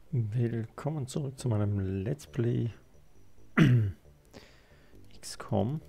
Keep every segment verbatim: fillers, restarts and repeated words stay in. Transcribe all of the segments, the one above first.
Willkommen zurück zu meinem Let's Play X COM.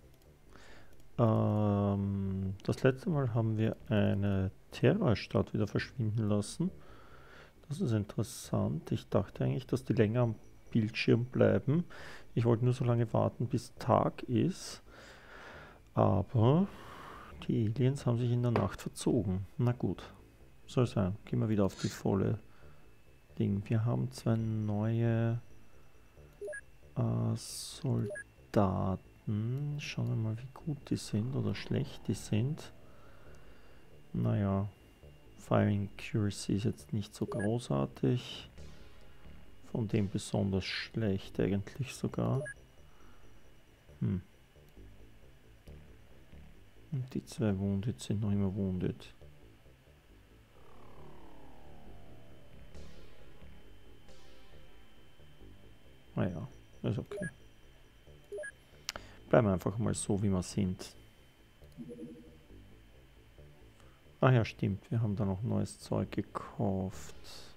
Ähm, das letzte Mal haben wir eine Terrorstadt wieder verschwinden lassen. Das ist interessant. Ich dachte eigentlich, dass die länger am Bildschirm bleiben. Ich wollte nur so lange warten, bis Tag ist. Aber die Aliens haben sich in der Nacht verzogen. Na gut, soll sein. Gehen wir wieder auf die volle Ding. Wir haben zwei neue äh, Soldaten. Schauen wir mal, wie gut die sind oder schlecht die sind. Naja, Firing Accuracy ist jetzt nicht so großartig. Von dem besonders schlecht eigentlich sogar. Hm. Und die zwei Wounded sind noch immer Wounded. Naja, ist okay. Bleiben wir einfach mal so, wie wir sind. Ah ja, stimmt. Wir haben da noch neues Zeug gekauft.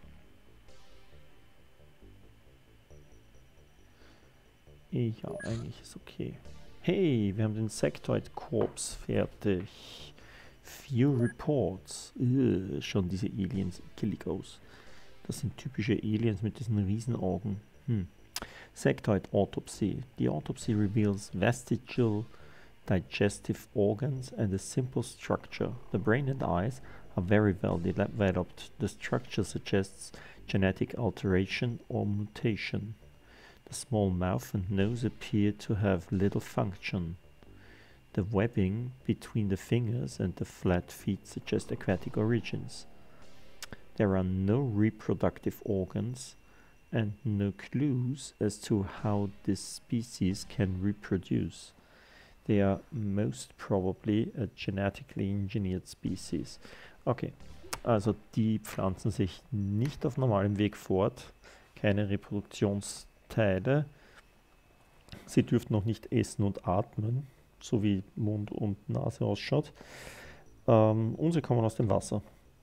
Ja, eigentlich ist okay. Hey, wir haben den Sectoid Corps fertig. Few Reports. Ugh, schon diese Aliens, ekelig aus. Das sind typische Aliens mit diesen Riesenaugen. Hm. Sectoid Autopsy. The autopsy reveals vestigial digestive organs and a simple structure. The brain and eyes are very well developed. The structure suggests genetic alteration or mutation. The small mouth and nose appear to have little function. The webbing between the fingers and the flat feet suggests aquatic origins. There are no reproductive organs and no clues as to how this species can reproduce. They are most probably a genetically engineered species. Okay, also die pflanzen sich nicht auf normalem Weg fort, keine Reproduktionsteile. Sie dürften noch nicht essen und atmen, so wie Mund und Nase ausschaut. Ähm, und sie kommen aus dem Wasser.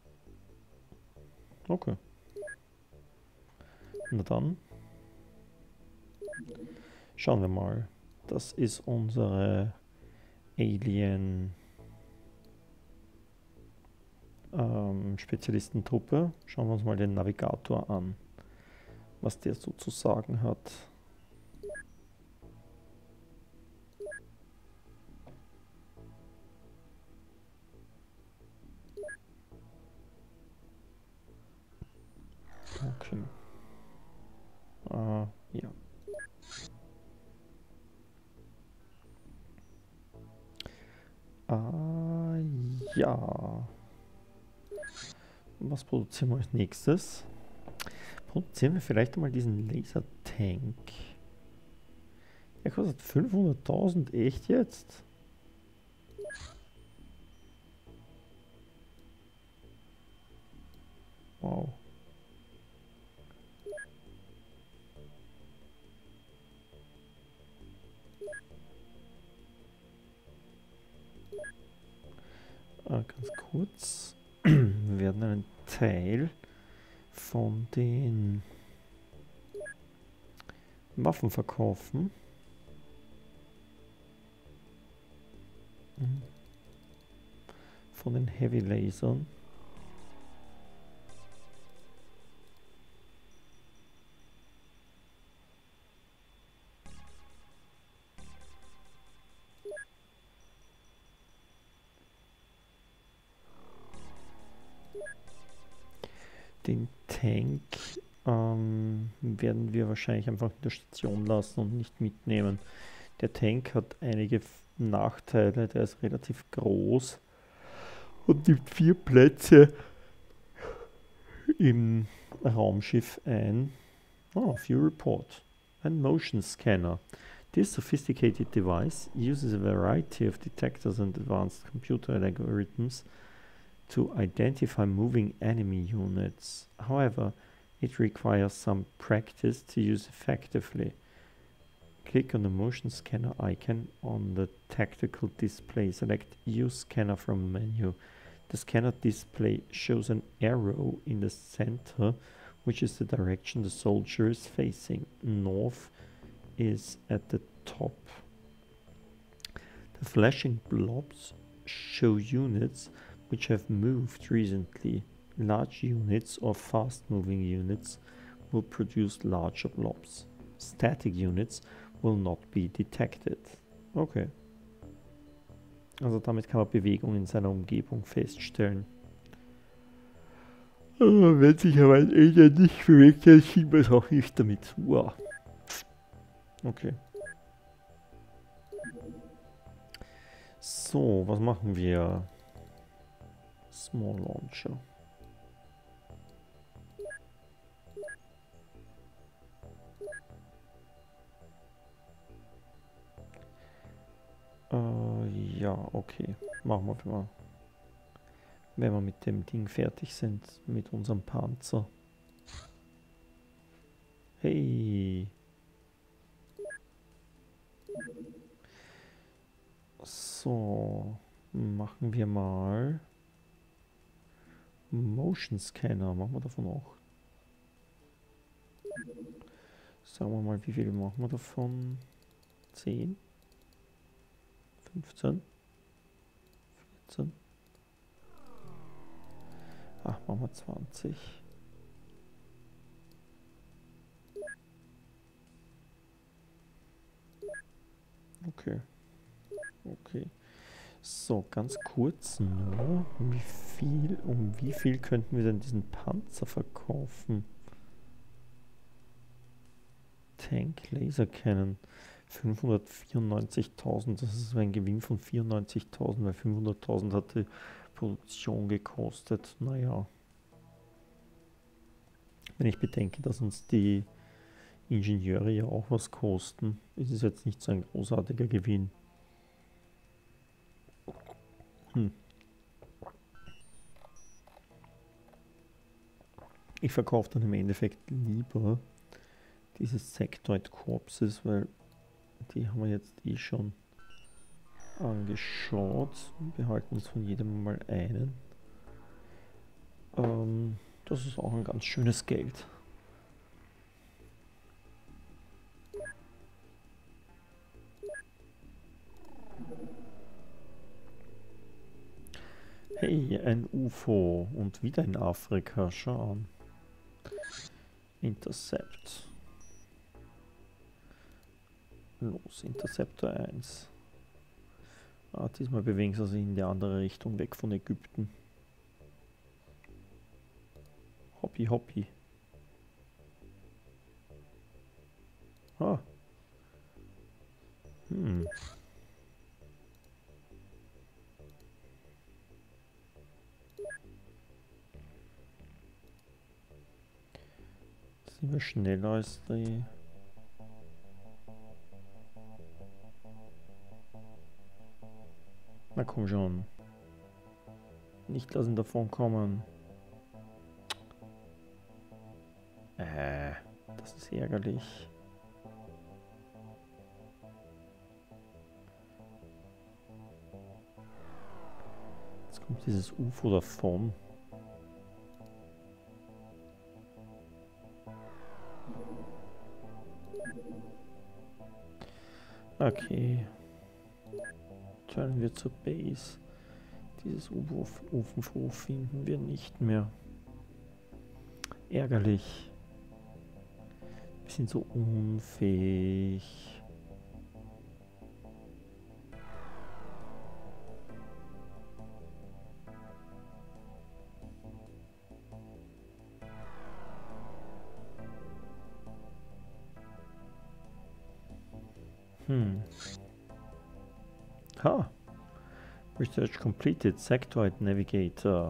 Okay. Na dann. Schauen wir mal. Das ist unsere Alien ähm, Spezialistentruppe. Schauen wir uns mal den Navigator an, was der so zu sagen hat. Okay. Äh, ja. Ah, ja. Was produzieren wir als nächstes? Produzieren wir vielleicht mal diesen Lasertank. Der kostet fünfhunderttausend, echt jetzt? Wow. Äh, ganz kurz. Wir werden einen Teil von den Waffen verkaufen. Von den Heavy Lasern. Den Tank ähm, werden wir wahrscheinlich einfach in der Station lassen und nicht mitnehmen. Der Tank hat einige Nachteile, der ist relativ groß und nimmt vier Plätze im Raumschiff ein. Oh, View Report. Ein Motion Scanner. This sophisticated device uses a variety of detectors and advanced computer algorithms to identify moving enemy units. However, it requires some practice to use effectively. Click on the motion scanner icon on the tactical display. Select Use Scanner from the menu. The scanner display shows an arrow in the center which is the direction the soldier is facing. North is at the top. The flashing blobs show units which have moved recently. Large units or fast-moving units will produce larger blobs. Static units will not be detected. Okay. Also damit kann man Bewegung in seiner Umgebung feststellen. Oh, wenn sich aber ein Alien nicht bewegt, dann sieht man es auch nicht damit. Wow. Okay. So, was machen wir? Small Launcher. Äh, ja, okay. Machen wir mal. Wenn wir mit dem Ding fertig sind, mit unserem Panzer. Hey! So, machen wir mal Motion Scanner. Machen wir davon auch. Sagen wir mal, wie viel machen wir davon? zehn? fünfzehn? vierzehn? Ach, machen wir zwanzig. Okay. Okay. So, ganz kurz nur. Wie viel, um wie viel könnten wir denn diesen Panzer verkaufen? Tank Laser Cannon. fünfhundertvierundneunzigtausend. Das ist ein Gewinn von vierundneunzigtausend, weil fünfhunderttausend hat die Produktion gekostet. Naja. Wenn ich bedenke, dass uns die Ingenieure ja auch was kosten, ist es jetzt nicht so ein großartiger Gewinn. Hm. Ich verkaufe dann im Endeffekt lieber diese Sectoid Corpses, weil die haben wir jetzt eh schon angeschaut. Wir behalten uns von jedem mal einen. Ähm, das ist auch ein ganz schönes Geld. Hey, ein U F O und wieder in Afrika, schau an. Intercept. Los, Interceptor eins. Ah, diesmal bewegen sie sich in die andere Richtung, weg von Ägypten. Hoppi, hoppi. Ah. Hm. Sind wir schneller als die... Na komm schon. Nicht lassen davon kommen. Äh, das ist ärgerlich. Jetzt kommt dieses U F O davon. Okay. Turnen wir zur Base. Dieses U F O finden wir nicht mehr. Ärgerlich. Wir sind so unfähig. Hm. Ha. Research completed. Sectoid Navigator.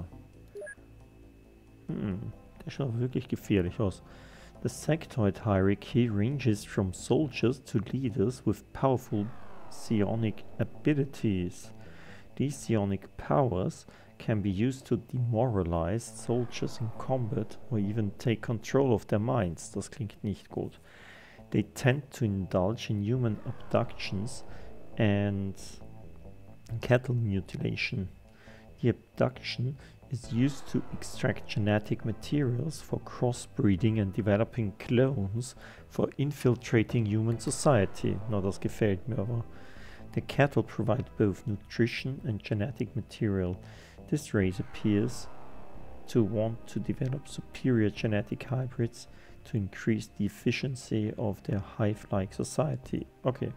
Hm. Der schaut wirklich gefährlich aus. The sectoid hierarchy ranges from soldiers to leaders with powerful psionic abilities. These psionic powers can be used to demoralize soldiers in combat or even take control of their minds. Das klingt nicht gut. They tend to indulge in human abductions and cattle mutilation. The abduction is used to extract genetic materials for crossbreeding and developing clones for infiltrating human society. Na, das gefällt mir aber. The cattle provide both nutrition and genetic material. This race appears to want to develop superior genetic hybrids to increase the efficiency of their hive-like society. Okay.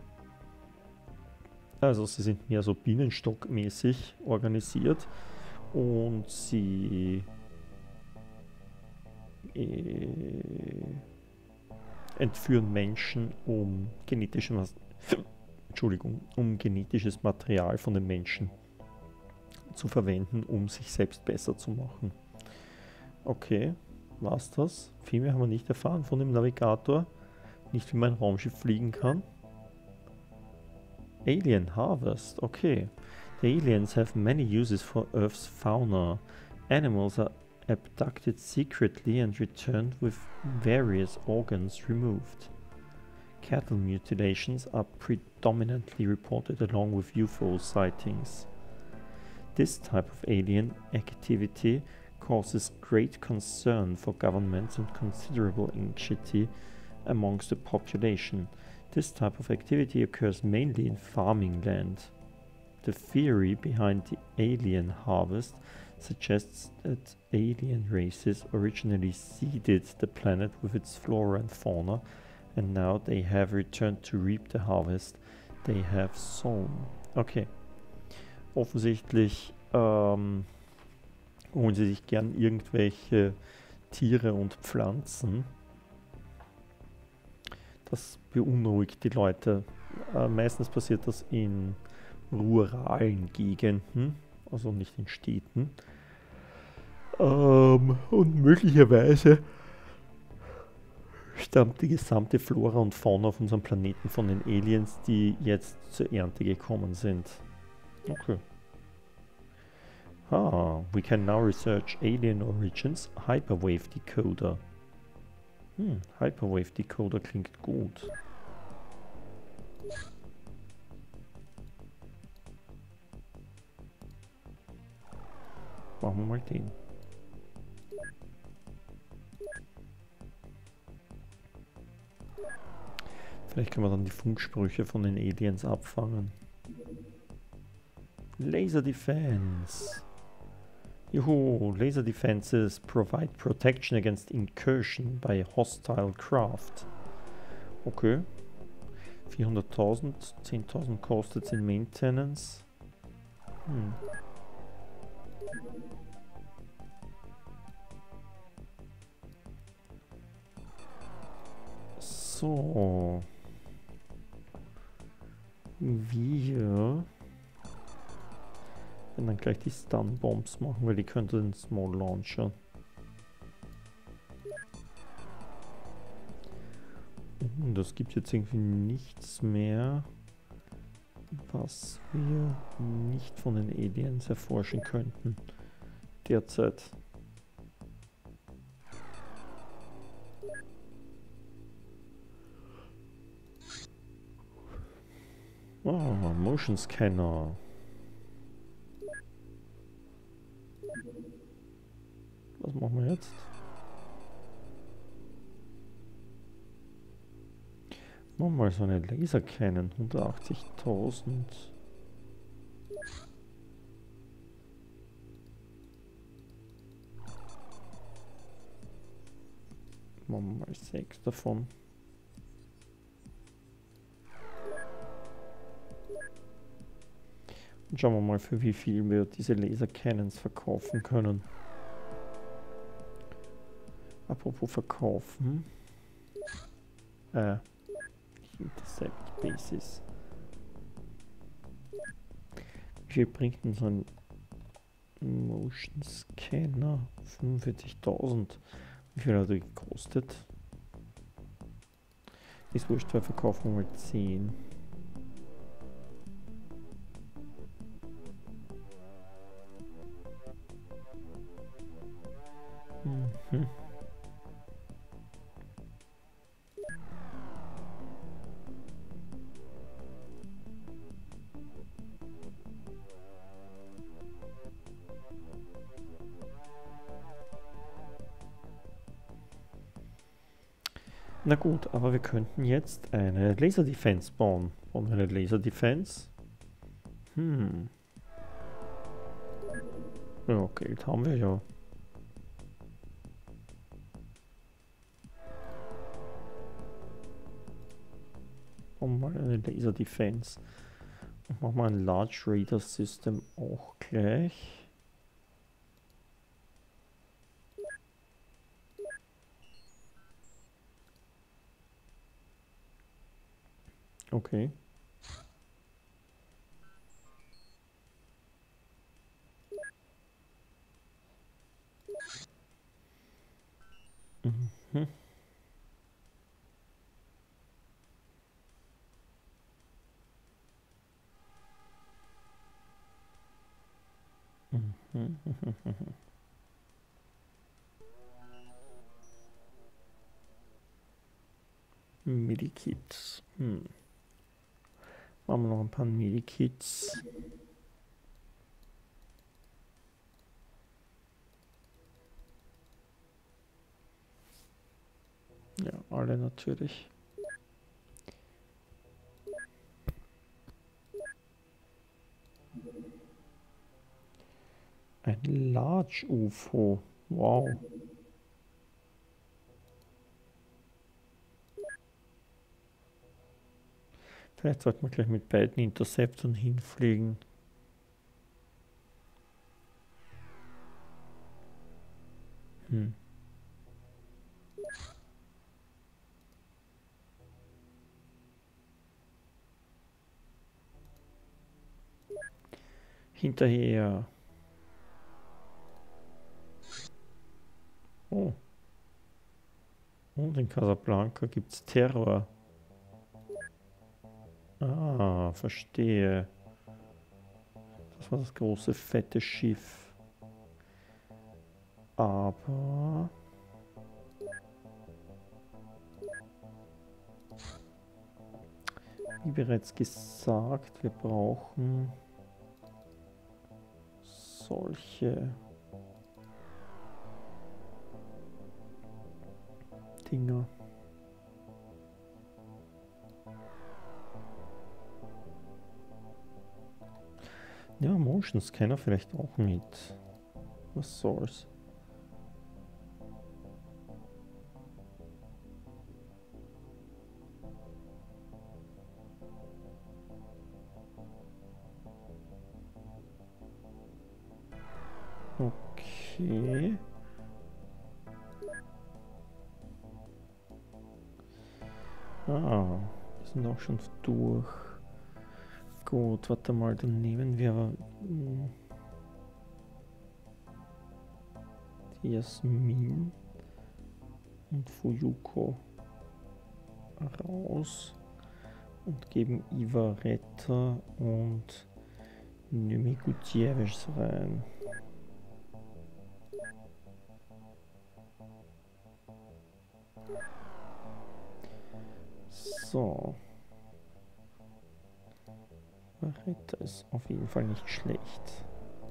Also sie sind mehr so bienenstockmäßig organisiert und sie äh, entführen Menschen, um genetisches, Entschuldigung, um genetisches Material von den Menschen zu verwenden, um sich selbst besser zu machen. Okay, war's das? Viel mehr haben wir nicht erfahren von dem Navigator. Nicht wie mein Raumschiff fliegen kann. Alien harvest, okay. The aliens have many uses for Earth's fauna. Animals are abducted secretly and returned with various organs removed. Cattle mutilations are predominantly reported along with U F O sightings. This type of alien activity causes great concern for governments and considerable anxiety amongst the population. This type of activity occurs mainly in farming land. The theory behind the alien harvest suggests that alien races originally seeded the planet with its flora and fauna, and now they have returned to reap the harvest they have sown. Okay. Offensichtlich ähm, holen sie sich gern irgendwelche Tiere und Pflanzen. Das beunruhigt die Leute. Äh, meistens passiert das in ruralen Gegenden, also nicht in Städten. Ähm, und möglicherweise stammt die gesamte Flora und Fauna auf unserem Planeten von den Aliens, die jetzt zur Ernte gekommen sind. Okay. Ah, we can now research alien origins, Hyperwave Decoder. Hm, Hyperwave Decoder klingt gut. Machen wir mal den. Vielleicht können wir dann die Funksprüche von den Aliens abfangen. Laser Defense. Juhu, laser defenses provide protection against incursion by hostile craft. Okay. vierhunderttausend, zehntausend kostet es in Maintenance. Hm. So. Wir werden dann gleich die Stun Bombs machen, weil die könnte den Small Launcher. Und das gibt jetzt irgendwie nichts mehr, was wir nicht von den Aliens erforschen könnten. Derzeit. Oh, Motion Scanner. Was machen wir jetzt? Nochmal so eine Lasercannon, hundertachtzigtausend. Machen wir mal sechs davon. Und schauen wir mal, für wie viel wir diese Lasercannons verkaufen können. Apropos verkaufen. Äh, Intercept Basis. Wie viel bringt denn so ein Motion Scanner? fünfundvierzigtausend. Wie viel hat er gekostet? Ist wurscht, wir verkaufen mal zehn. Mhm. Na gut, aber wir könnten jetzt eine Laser Defense bauen. Bauen wir eine Laser Defense? Hm. Ja, Geld haben wir ja. Bauen wir mal eine Laser Defense. Und machen wir ein Large Radar System auch gleich. Okay. Mhm. Mhm. Medikits. Hm. Machen wir noch ein paar Medikits. Ja, alle natürlich. Ein Large U F O. Wow. Vielleicht sollten wir gleich mit beiden Interceptoren hinfliegen. Hm. Hinterher. Oh. Und in Casablanca gibt es Terror. Ah, verstehe. Das war das große, fette Schiff. Aber... Wie bereits gesagt, wir brauchen solche Dinger. Ja, Motion Scanner vielleicht auch mit. Was soll's? Okay. Ah, wir sind auch schon durch. Gut, warte mal, dann nehmen wir mh, die Jasmin und Fuyuko raus und geben Ivaretta und Numi Gutierrez rein. So. Ivaretta ist auf jeden Fall nicht schlecht.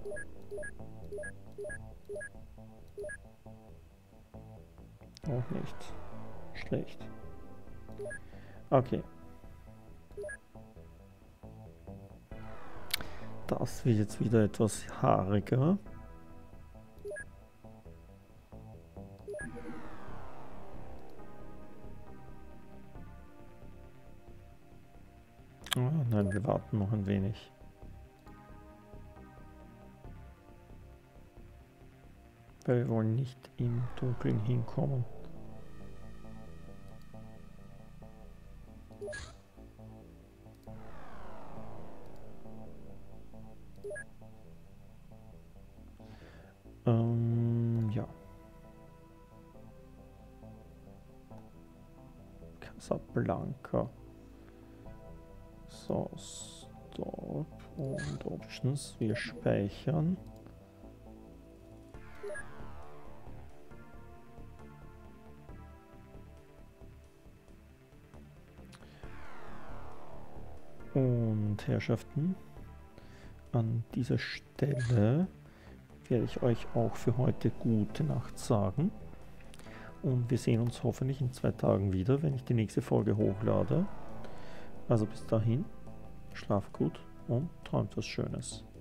Auch nicht schlecht. Okay. Das wird jetzt wieder etwas haariger. Oh, nein, wir warten noch ein wenig. Weil wir wollen nicht im Dunkeln hinkommen. Ähm, ja. Casablanca. So, Stop und Options. Wir speichern. Und Herrschaften, an dieser Stelle werde ich euch auch für heute gute Nacht sagen Und wir sehen uns hoffentlich in zwei Tagen wieder, wenn ich die nächste Folge hochlade. Also bis dahin, schlaf gut und träumt was Schönes.